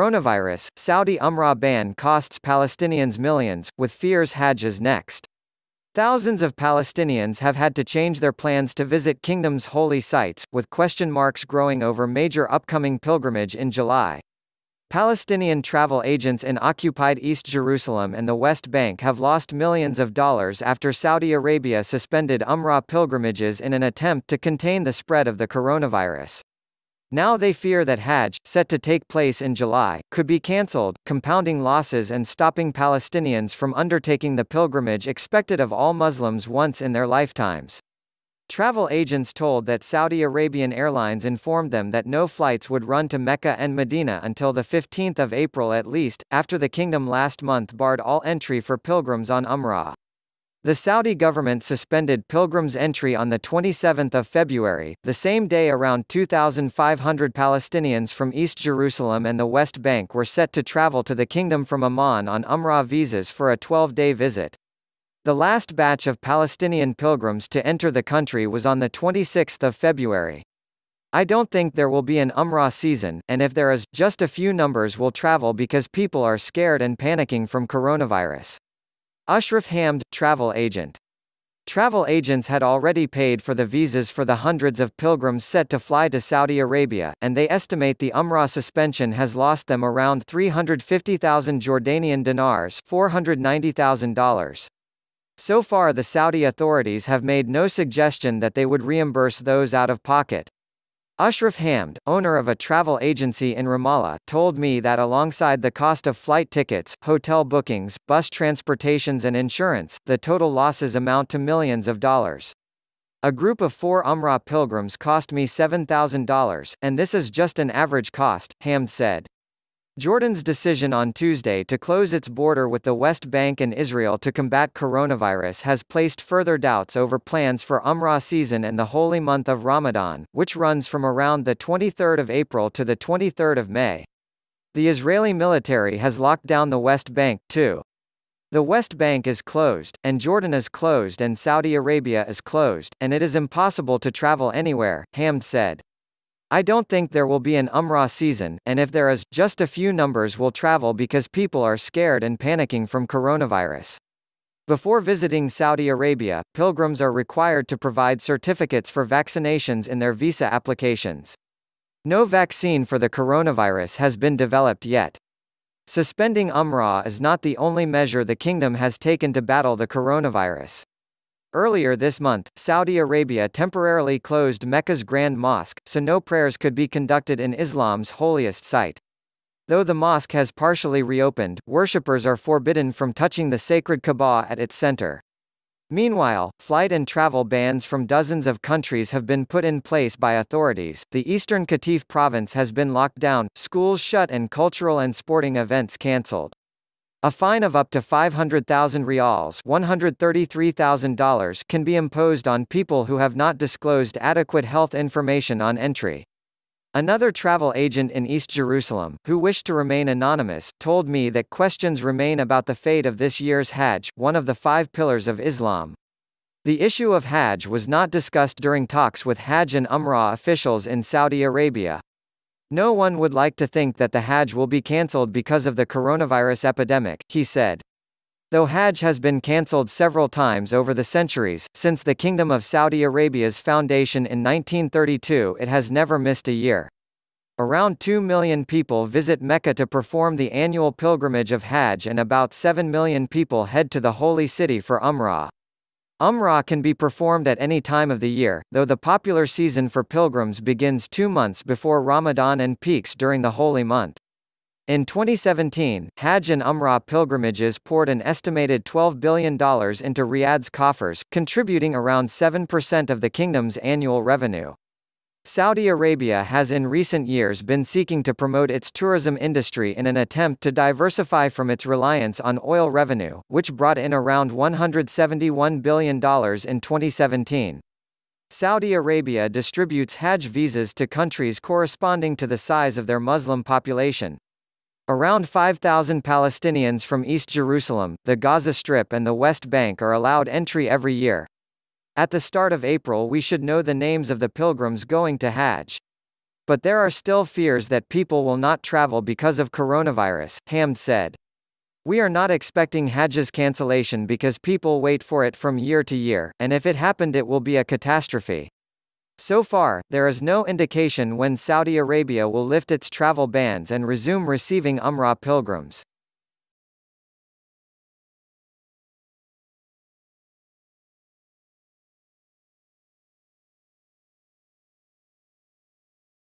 Coronavirus, Saudi Umrah ban costs Palestinians millions, with fears Hajj is next. Thousands of Palestinians have had to change their plans to visit Kingdom's holy sites, with question marks growing over major upcoming pilgrimage in July. Palestinian travel agents in occupied East Jerusalem and the West Bank have lost millions of dollars after Saudi Arabia suspended Umrah pilgrimages in an attempt to contain the spread of the coronavirus. Now they fear that Hajj, set to take place in July, could be cancelled, compounding losses and stopping Palestinians from undertaking the pilgrimage expected of all Muslims once in their lifetimes. Travel agents told that Saudi Arabian Airlines informed them that no flights would run to Mecca and Medina until the 15th of April at least, after the kingdom last month barred all entry for pilgrims on Umrah. The Saudi government suspended pilgrims' entry on the 27th of February, the same day around 2,500 Palestinians from East Jerusalem and the West Bank were set to travel to the kingdom from Amman on Umrah visas for a 12-day visit. The last batch of Palestinian pilgrims to enter the country was on the 26th of February. I don't think there will be an Umrah season, and if there is, just a few numbers will travel because people are scared and panicking from coronavirus. Ashraf Hamd, travel agent. Travel agents had already paid for the visas for the hundreds of pilgrims set to fly to Saudi Arabia, and they estimate the Umrah suspension has lost them around 350,000 Jordanian dinars, $490,000. So far the Saudi authorities have made no suggestion that they would reimburse those out of pocket. Ashraf Hamd, owner of a travel agency in Ramallah, told me that alongside the cost of flight tickets, hotel bookings, bus transportations and insurance, the total losses amount to millions of dollars. A group of 4 Umrah pilgrims cost me $7,000, and this is just an average cost, Hamd said. Jordan's decision on Tuesday to close its border with the West Bank and Israel to combat coronavirus has placed further doubts over plans for Umrah season and the holy month of Ramadan, which runs from around the 23rd of April to the 23rd of May. The Israeli military has locked down the West Bank, too. The West Bank is closed, and Jordan is closed and Saudi Arabia is closed, and it is impossible to travel anywhere, Hamd said. I don't think there will be an Umrah season, and if there is, just a few numbers will travel because people are scared and panicking from coronavirus. Before visiting Saudi Arabia, pilgrims are required to provide certificates for vaccinations in their visa applications. No vaccine for the coronavirus has been developed yet. Suspending Umrah is not the only measure the kingdom has taken to battle the coronavirus. Earlier this month, Saudi Arabia temporarily closed Mecca's Grand Mosque, so no prayers could be conducted in Islam's holiest site. Though the mosque has partially reopened, worshippers are forbidden from touching the sacred Kaaba at its center. Meanwhile, flight and travel bans from dozens of countries have been put in place by authorities. The Eastern Qatif province has been locked down, schools shut and cultural and sporting events cancelled. A fine of up to 500,000 rials $133,000 can be imposed on people who have not disclosed adequate health information on entry. Another travel agent in East Jerusalem, who wished to remain anonymous, told me that questions remain about the fate of this year's Hajj, one of the 5 pillars of Islam. The issue of Hajj was not discussed during talks with Hajj and Umrah officials in Saudi Arabia. No one would like to think that the Hajj will be cancelled because of the coronavirus epidemic, he said. Though Hajj has been cancelled several times over the centuries, since the Kingdom of Saudi Arabia's foundation in 1932, it has never missed a year. Around 2 million people visit Mecca to perform the annual pilgrimage of Hajj and about 7 million people head to the holy city for Umrah. Umrah can be performed at any time of the year, though the popular season for pilgrims begins 2 months before Ramadan and peaks during the holy month. In 2017, Hajj and Umrah pilgrimages poured an estimated $12 billion into Riyadh's coffers, contributing around 7% of the kingdom's annual revenue. Saudi Arabia has in recent years been seeking to promote its tourism industry in an attempt to diversify from its reliance on oil revenue, which brought in around $171 billion in 2017. Saudi Arabia distributes Hajj visas to countries corresponding to the size of their Muslim population. Around 5,000 Palestinians from East Jerusalem, the Gaza Strip and the West Bank are allowed entry every year. At the start of April we should know the names of the pilgrims going to Hajj. But there are still fears that people will not travel because of coronavirus, Hamd said. We are not expecting Hajj's cancellation because people wait for it from year to year, and if it happened it will be a catastrophe. So far, there is no indication when Saudi Arabia will lift its travel bans and resume receiving Umrah pilgrims.